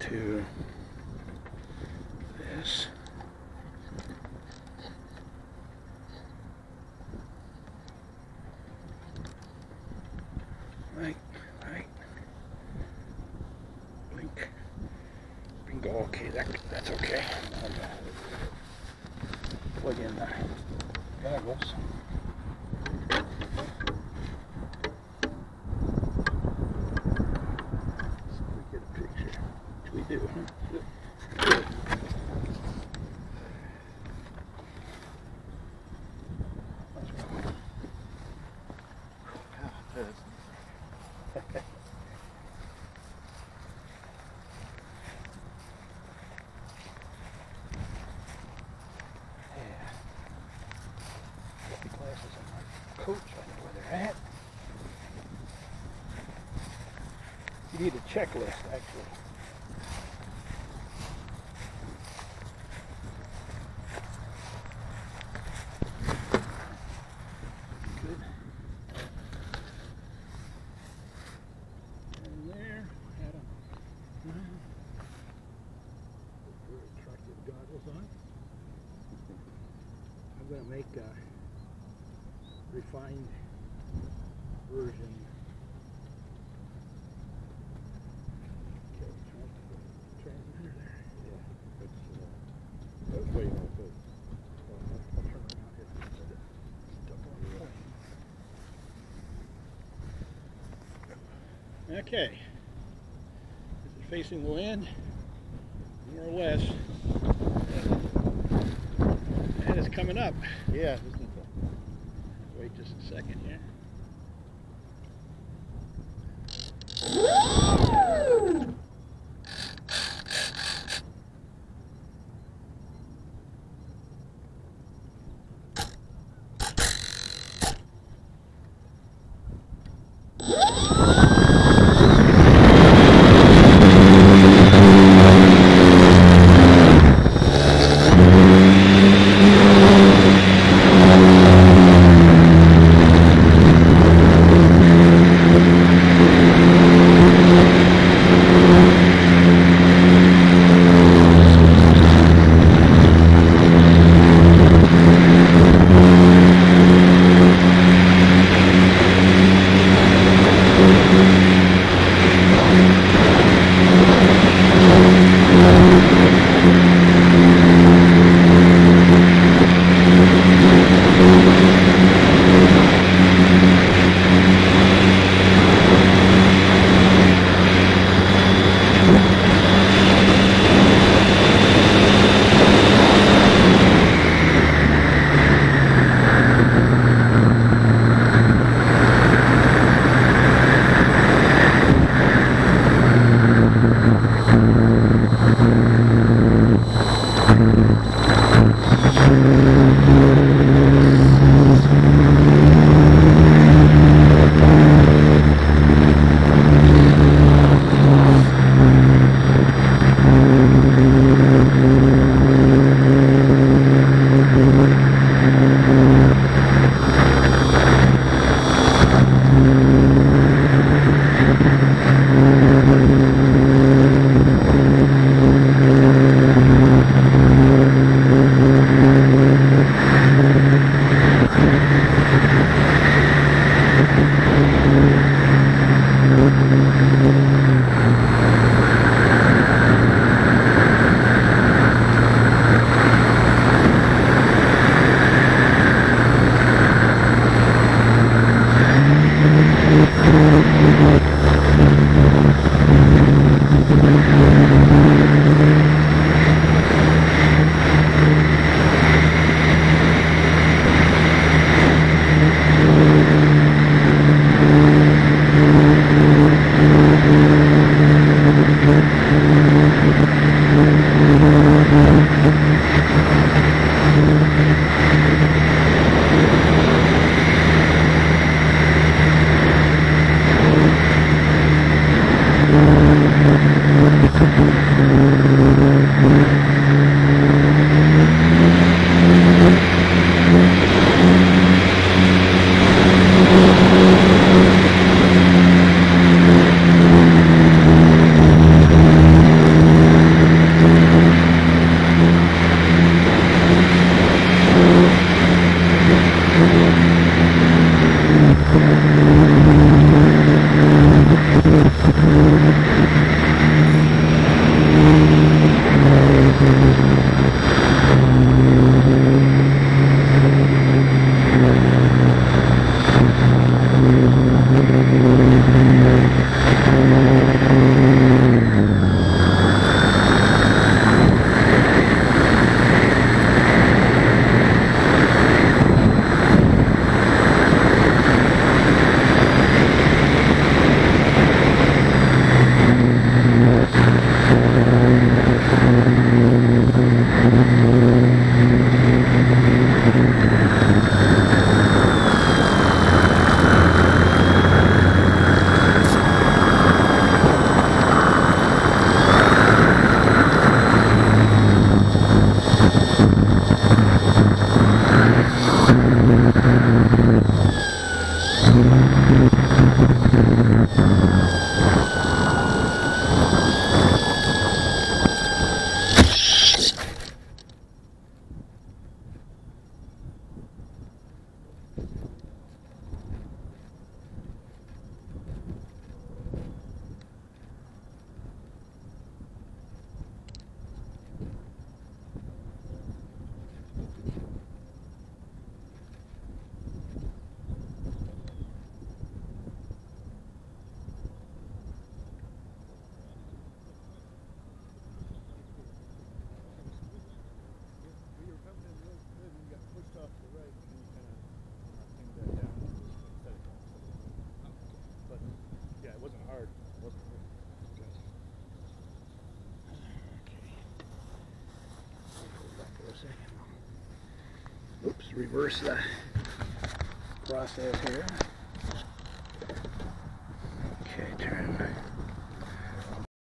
to this. Right. Blink. Bingo. Okay, that's okay. I'll plug in the goggles. So we get a picture, which we do. Glasses on my coat so I know where they're at. You need a checklist, actually. Good. And there, had a very attractive goggles on. I'm going to make a refined version. Okay, transmitter there. Yeah, that's way more good. I'll turn around here and put it double on the plane. Okay. Is it facing the wind? More or less. And it's coming up. Yeah. Wait just a second here. Oops, reverse the process here. Okay, turn.